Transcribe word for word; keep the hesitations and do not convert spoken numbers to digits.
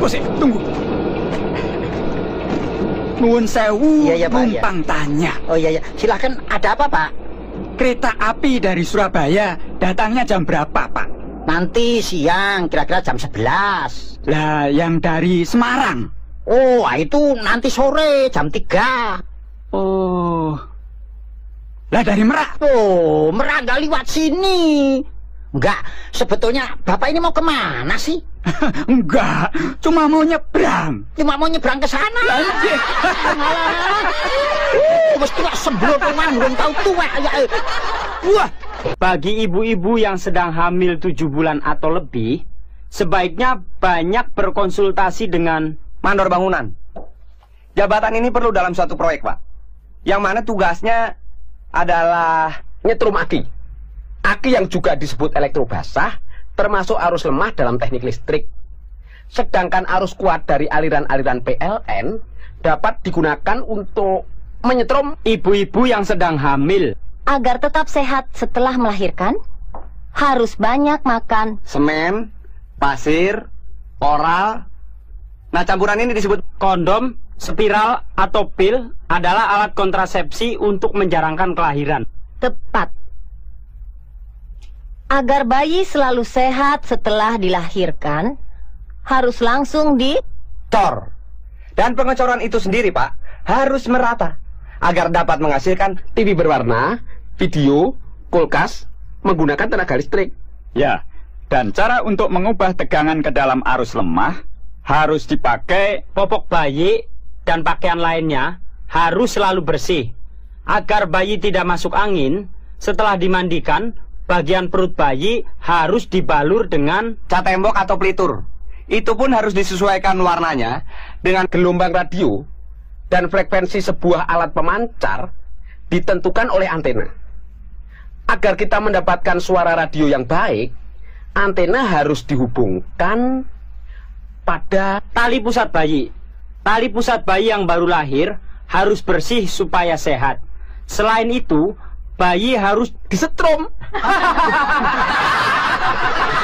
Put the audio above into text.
tunggu sih, tunggu. Nuwun sewu, iya, iya, Pak, numpang iya. tanya. Oh iya, iya. Silakan, ada apa, Pak? Kereta api dari Surabaya datangnya jam berapa, Pak? Nanti siang, kira-kira jam sebelas. Lah, yang dari Semarang? Oh, itu nanti sore, jam tiga. Oh. Lah, dari Merak? Oh, Merak nggak lewat sini. Enggak, sebetulnya Bapak ini mau kemana sih? Enggak, cuma mau nyebrang. Cuma mau nyebrang ke sana. Lanjut. Uh, mesti lah sebelum belum tahu tua ya. Wah, bagi ibu-ibu yang sedang hamil tujuh bulan atau lebih, sebaiknya banyak berkonsultasi dengan mandor bangunan. Jabatan ini perlu dalam suatu proyek, Pak. Yang mana tugasnya adalah nyetrum aki. Aki yang juga disebut elektrobasah, termasuk arus lemah dalam teknik listrik. Sedangkan arus kuat dari aliran-aliran P L N dapat digunakan untuk menyetrum ibu-ibu yang sedang hamil. Agar tetap sehat setelah melahirkan, harus banyak makan semen, pasir, oral. Nah, campuran ini disebut kondom, spiral, atau pil adalah alat kontrasepsi untuk menjarangkan kelahiran. Tepat. Agar bayi selalu sehat setelah dilahirkan, harus langsung dicor. Dan pengecoran itu sendiri, Pak, harus merata agar dapat menghasilkan T V berwarna, video, kulkas, menggunakan tenaga listrik. Ya, dan cara untuk mengubah tegangan ke dalam arus lemah harus dipakai popok bayi dan pakaian lainnya harus selalu bersih. Agar bayi tidak masuk angin, setelah dimandikan, bagian perut bayi harus dibalur dengan cat tembok atau pelitur. Itu pun harus disesuaikan warnanya dengan gelombang radio dan frekuensi sebuah alat pemancar ditentukan oleh antena. Agar kita mendapatkan suara radio yang baik, antena harus dihubungkan pada tali pusat bayi. Tali pusat bayi yang baru lahir harus bersih supaya sehat. Selain itu, bayi harus disetrum.